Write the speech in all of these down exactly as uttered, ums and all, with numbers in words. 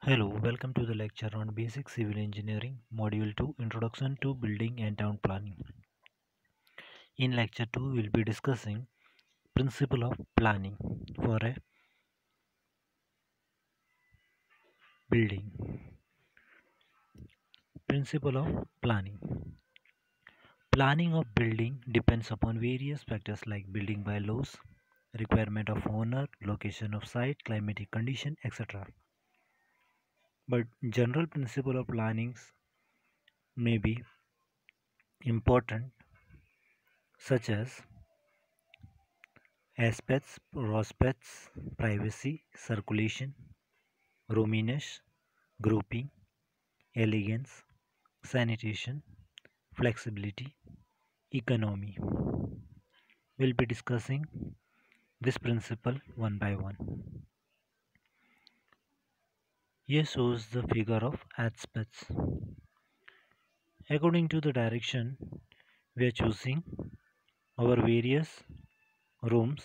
Hello, welcome to the lecture on Basic Civil Engineering, Module two, Introduction to Building and Town Planning. In lecture two, we'll be discussing principle of planning for a building. Principle of planning. Planning of building depends upon various factors like building bylaws, requirement of owner, location of site, climatic condition, et cetera. But general principle of plannings may be important, such as aspects, prospects, privacy, circulation, roominess, grouping, elegance, sanitation, flexibility, economy. We'll be discussing this principle one by one. Here shows the figure of aspects. According to the direction, we are choosing our various rooms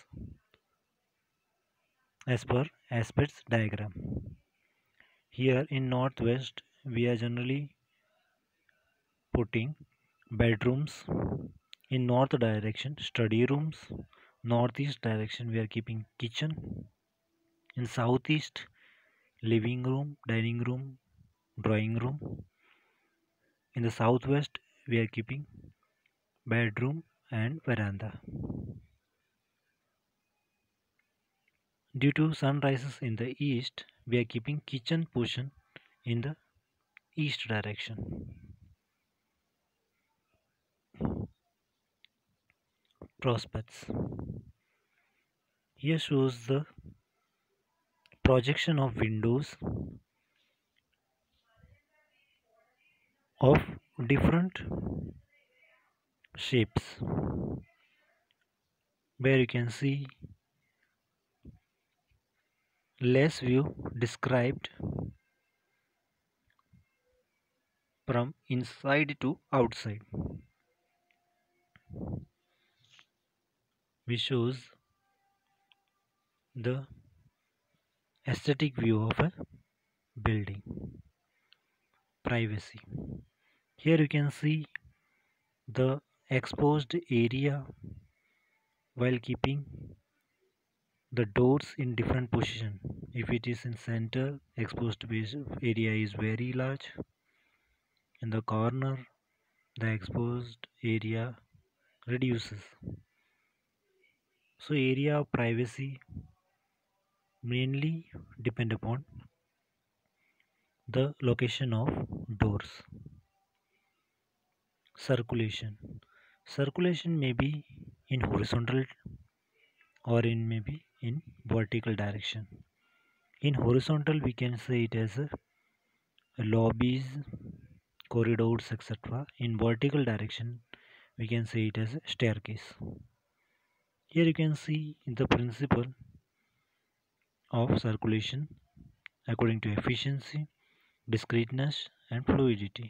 as per aspects diagram. Here in northwest, we are generally putting bedrooms. In north direction, study rooms. Northeast direction, we are keeping kitchen. In southeast, living room, dining room, drawing room. In the southwest, we are keeping bedroom and veranda. Due to sun rises in the east, we are keeping kitchen portion in the east direction. Prospects. Here shows the projection of windows of different shapes, where you can see less view described from inside to outside, which shows the aesthetic view of a building. Privacy. Here you can see the exposed area while keeping the doors in different position. If it is in center, exposed area is very large. In the corner, the exposed area reduces. So area of privacy mainly depend upon the location of doors. Circulation. Circulation may be in horizontal or in maybe in vertical direction. In horizontal, we can say it as a lobbies, corridors, et cetera. In vertical direction, we can say it as a staircase. Here you can see the principle of circulation according to efficiency, discreteness, and fluidity.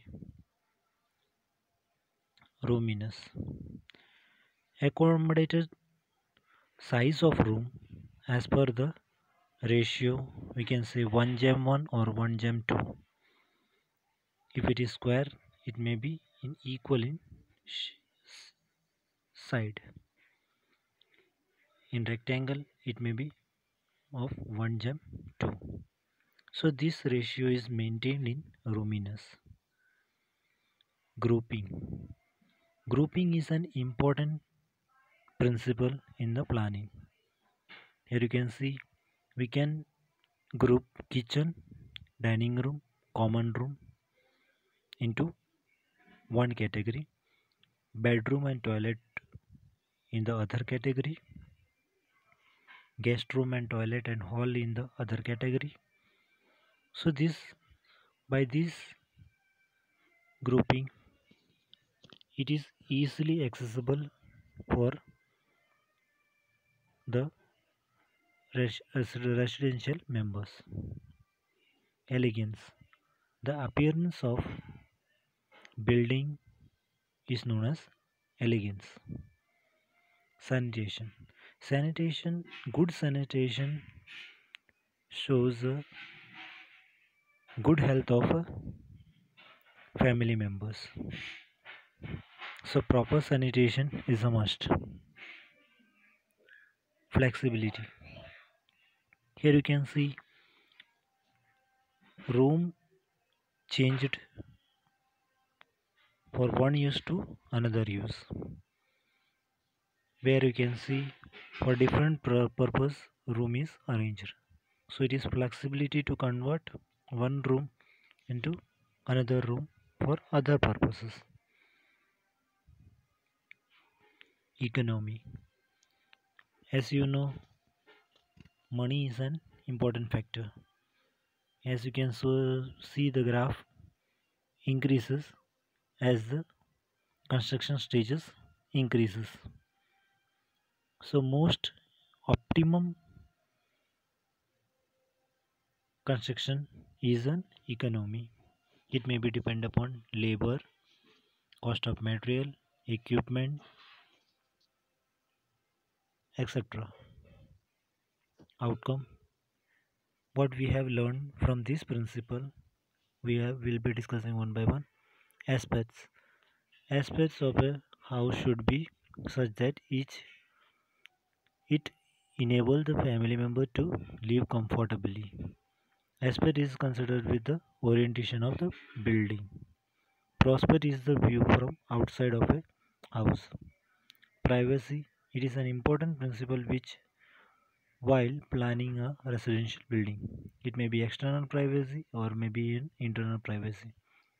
Roominess. Accommodated size of room as per the ratio, we can say one gem one or one gem two. If it is square, it may be in equal in side. In rectangle, it may be of one gem two. So this ratio is maintained in roominess. Grouping. Grouping is an important principle in the planning. Here you can see we can group kitchen, dining room, common room into one category, bedroom and toilet in the other category, guest room and toilet and hall in the other category. So this by this grouping, it is easily accessible for the res- residential members. Elegance. The appearance of building is known as elegance. Sanitation. Sanitation, good sanitation shows a good health of uh, family members. So proper sanitation is a must. Flexibility. Here you can see room changed for one use to another use, where you can see for different pur- purpose room is arranged. So it is flexibility to convert one room into another room for other purposes. Economy. As you know, money is an important factor. As you can so see, the graph increases as the construction stages increases. So most optimum construction is an economy. It may be depend upon labor, cost of material, equipment, et cetera. Outcome. What we have learned from this principle, we have, will be discussing one by one. Aspects. Aspects of a house should be such that each it enables the family member to live comfortably. Aspect is considered with the orientation of the building. Prospect is the view from outside of a house. Privacy. It is an important principle which while planning a residential building. It may be external privacy or maybe an internal privacy.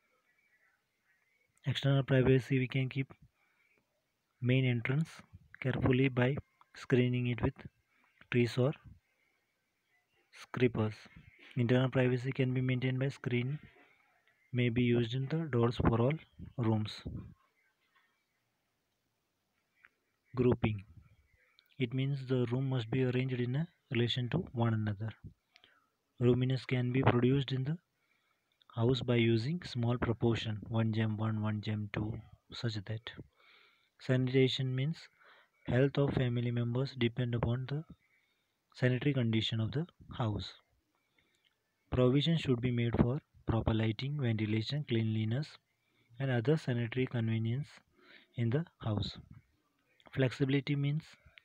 External privacy we can keep main entrance carefully by screening it with trees or scrapers. Internal privacy can be maintained by screen may be used in the doors for all rooms. Grouping. It means the room must be arranged in a relation to one another. Roominess can be produced in the house by using small proportion one gem one, one gem two, such that. Sanitation means health of family members depend upon the sanitary condition of the house. Provision should be made for proper lighting, ventilation, cleanliness, and other sanitary convenience in the house. Flexibility means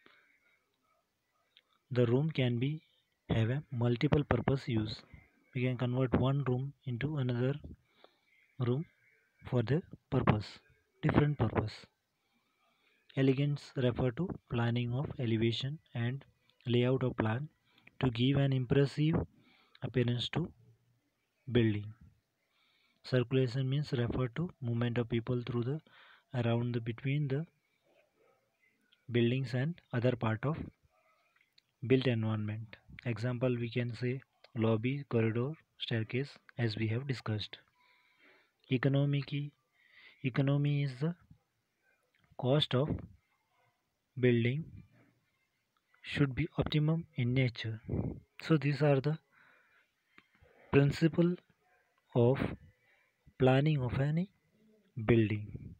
the room can be have a multiple purpose use. We can convert one room into another room for the purpose, different purpose. Elegance refer to planning of elevation and layout of plan to give an impressive appearance to building. Circulation means refer to movement of people through the around the between the buildings and other part of built environment. Example we can say lobby, corridor, staircase as we have discussed. Economy key. Economy is the cost of building should be optimum in nature. So these are the principle of planning of any building.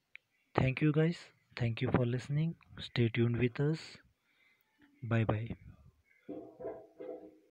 Thank you guys. Thank you for listening. Stay tuned with us. Bye bye.